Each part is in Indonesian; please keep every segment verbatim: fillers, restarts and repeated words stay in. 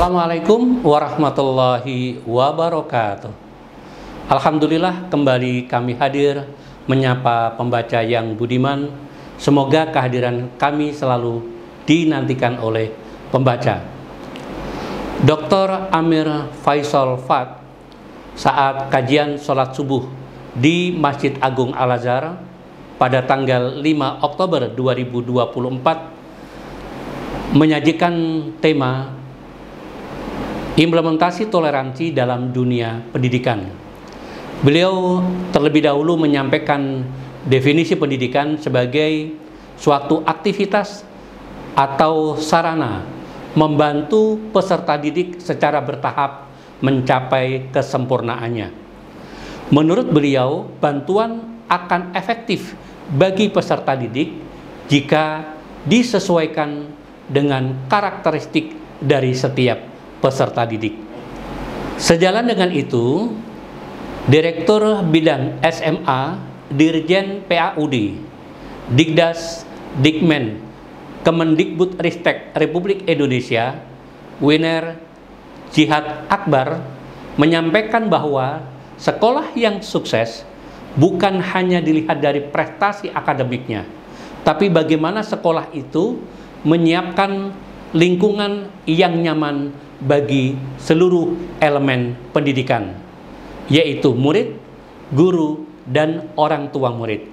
Assalamualaikum warahmatullahi wabarakatuh. Alhamdulillah kembali kami hadir menyapa pembaca yang budiman. Semoga kehadiran kami selalu dinantikan oleh pembaca. doktor Amir Faisal Fad saat kajian sholat subuh di Masjid Agung Al-Azhar pada tanggal lima Oktober dua ribu dua puluh empat menyajikan tema implementasi toleransi dalam dunia pendidikan. Beliau terlebih dahulu menyampaikan definisi pendidikan sebagai suatu aktivitas atau sarana membantu peserta didik secara bertahap mencapai kesempurnaannya. Menurut beliau, bantuan akan efektif bagi peserta didik jika disesuaikan dengan karakteristik dari setiap peserta didik. Sejalan dengan itu, Direktur Bidang S M A Dirjen P A U D Dikdas Dikmen Kemendikbudristek Republik Indonesia Winer Jihad Akbar menyampaikan bahwa sekolah yang sukses bukan hanya dilihat dari prestasi akademiknya, tapi bagaimana sekolah itu menyiapkan lingkungan yang nyaman bagi seluruh elemen pendidikan, yaitu murid, guru, dan orang tua murid.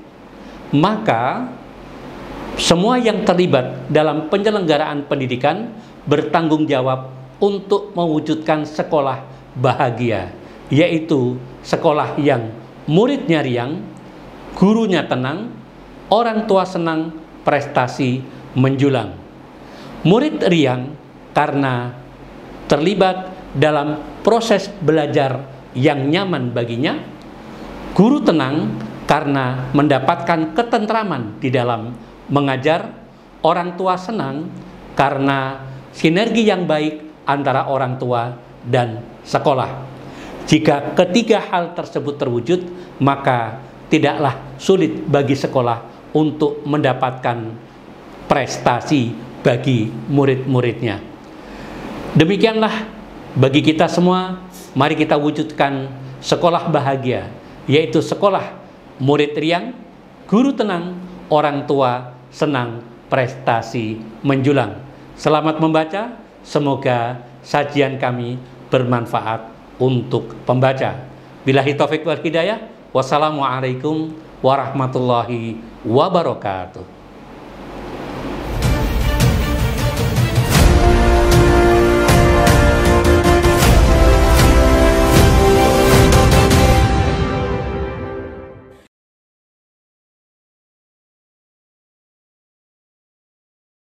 Maka semua yang terlibat dalam penyelenggaraan pendidikan bertanggung jawab untuk mewujudkan sekolah bahagia, yaitu sekolah yang muridnya riang, gurunya tenang, orang tua senang, prestasi menjulang. Murid riang karena terlibat dalam proses belajar yang nyaman baginya, guru tenang karena mendapatkan ketentraman di dalam mengajar, orang tua senang karena sinergi yang baik antara orang tua dan sekolah. Jika ketiga hal tersebut terwujud, maka tidaklah sulit bagi sekolah untuk mendapatkan prestasi bagi murid-muridnya. Demikianlah bagi kita semua, mari kita wujudkan sekolah bahagia, yaitu sekolah murid riang, guru tenang, orang tua senang, prestasi menjulang. Selamat membaca, semoga sajian kami bermanfaat untuk pembaca. Billahi taufiq wal hidayah, wassalamualaikum warahmatullahi wabarakatuh.